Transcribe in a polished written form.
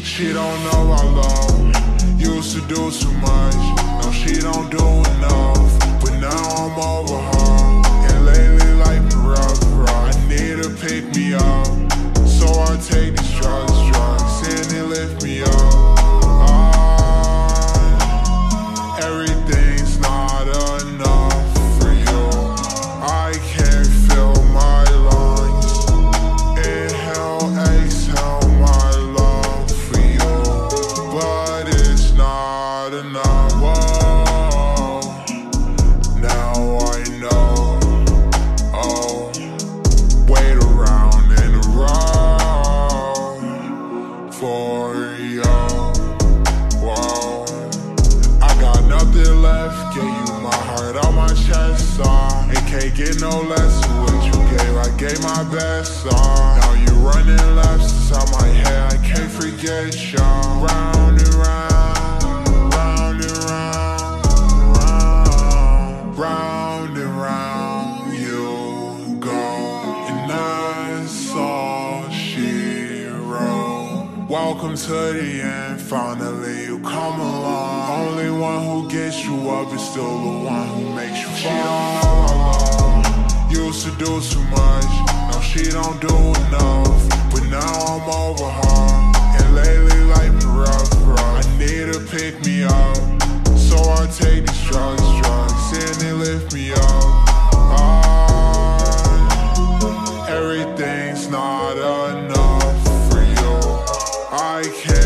She don't know I love. Used to do too much, no she don't do enough. But now I'm over her, and lately life been rough. I need her pick me up, so I take these drugs, and they lift me up. Everything's not enough for you. I can't feel my lungs. Inhale, exhale my love for you, but it's not enough. Whoa, now I know. Oh, wait around in a row for you. Whoa, I got nothing left. Gave you my heart on my chest. It can't get no less than what you gave. I gave my best. Now you running laps inside my head. I can't forget y'all. Round and round, round and round, round and round you go. And that's all she wrote. Welcome to the end, finally you come along. Only one who gets you up is still the one who makes you fall. She don't know I love. Used to do too much, no she don't do enough. But now I'm over her, and lately life been rough. I need her pick me up, so I take these drugs, and they lift me up. Everything's not enough for you. I can't